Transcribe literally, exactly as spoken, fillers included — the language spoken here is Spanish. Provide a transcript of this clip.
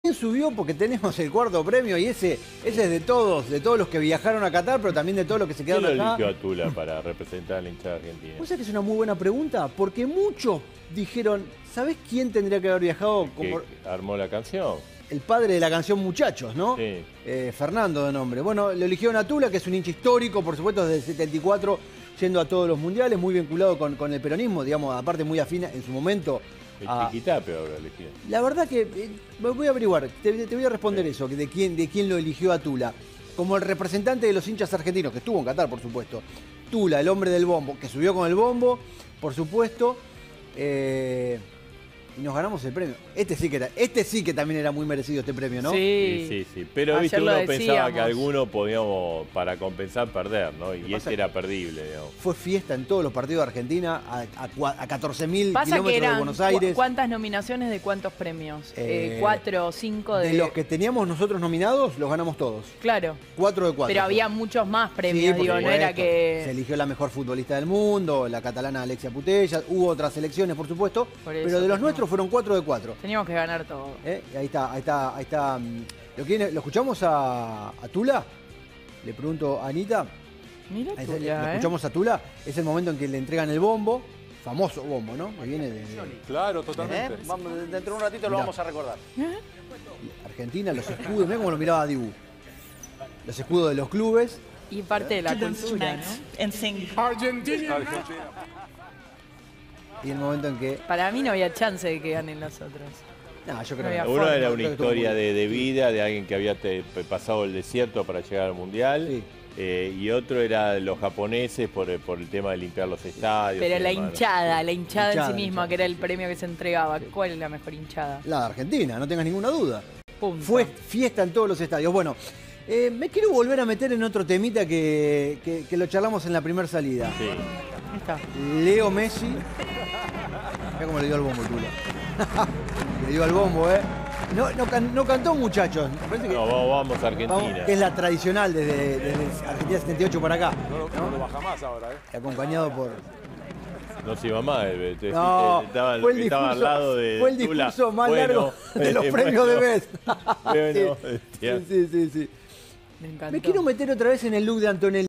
Subió porque tenemos el cuarto premio y ese, ese es de todos, de todos los que viajaron a Qatar, pero también de todos los que se quedaron ¿Quién lo acá. eligió a Tula para representar a la hinchada argentina? ¿Vos sabés que es una muy buena pregunta? Porque muchos dijeron, ¿sabés quién tendría que haber viajado? Como ¿Que armó la canción? el padre de la canción Muchachos, ¿no? Sí. Eh, Fernando de nombre. Bueno, lo eligieron a Tula, que es un hincha histórico, por supuesto, desde el setenta y cuatro, yendo a todos los mundiales, muy vinculado con, con el peronismo, digamos, aparte muy afina en su momento. El a- Chiquitape ahora eligió. La verdad que eh, voy a averiguar, te, te voy a responder eso, que de quién, de quién lo eligió a Tula. Como el representante de los hinchas argentinos, que estuvo en Qatar, por supuesto. Tula, el hombre del bombo, que subió con el bombo, por supuesto. Eh, y nos ganamos el premio. Este sí que era, este sí que también era muy merecido este premio, ¿no? Sí, Sí, sí, sí. Pero Ayer viste, lo uno pensaba decíamos. que alguno podíamos, para compensar, perder, ¿no? Y pasa este era perdible, digamos. Fue fiesta en todos los partidos de Argentina, a, a, cua- a catorce mil Pasa que kilómetros de eran Buenos Aires. cu- ¿cuántas nominaciones de cuántos premios? Eh, Eh, ¿Cuatro o cinco de...? De los que teníamos nosotros nominados, los ganamos todos. Claro, Cuatro de cuatro. pero había muchos más Sí, premios, por digo, no era supuesto. Se que... eligió la mejor futbolista del mundo, la catalana Alexia Putellas, hubo otras selecciones, por supuesto, Por eso, pero de los pero nuestros no. fueron cuatro de cuatro. Teníamos que ganar todo. ¿Eh? Y ahí está, ahí está, ahí está. mm, ¿Lo, quieren- ¿lo escuchamos a, a Tula? Le pregunto a Anita. Mira Ahí tú está, ¿le- ya, ¿lo ¿eh? escuchamos a Tula? Es el momento en que le entregan el bombo, famoso bombo, ¿no? Que viene de, de Claro, totalmente. ¿Eh? Vamos, dentro de un ratito lo Mirá. vamos a recordar. Argentina, los escudos, mirá cómo lo miraba Dibu. Los escudos de los clubes. Y parte de la cultura, ¿no? Argentina. Y el momento en que. Para mí no había chance de que ganen los otros. No, yo creo No había que Uno forma. era Creo una que estuvo historia muy de, de vida, de alguien que había te- pasado el desierto para llegar al Mundial. Sí. Eh, y otro era los japoneses por, el- por el tema de limpiar los estadios. Pero y la demás, ¿no? hinchada, la hinchada en Hinchada, sí misma, hinchada, que era el sí, premio que se entregaba. ¿Cuál es la mejor hinchada? La de Argentina, no tengas ninguna duda. Punto. Fue fiesta en todos los estadios. Bueno, eh, me quiero volver a meter en otro temita que, que- que lo charlamos en la primera salida. Sí. Ahí está. Leo Messi. Mirá cómo le dio al bombo, Tula. Le dio al bombo, ¿eh? No, no, can- no cantó, muchachos. Me parece que, No, vamos, vamos a vamos, Argentina. que es la tradicional desde, desde Argentina setenta y ocho para acá. No, lo- no lo baja más ahora, ¿eh? Acompañado por. No se iba más. eh, te- No, te- estaba, fue el estaba al discurso, lado de fue el Tula. discurso más Bueno, largo de los eh, premios de bueno, Best. bueno, Sí, hostia. sí, sí, sí. Me encantó. Me quiero meter otra vez en el look de Antonelli.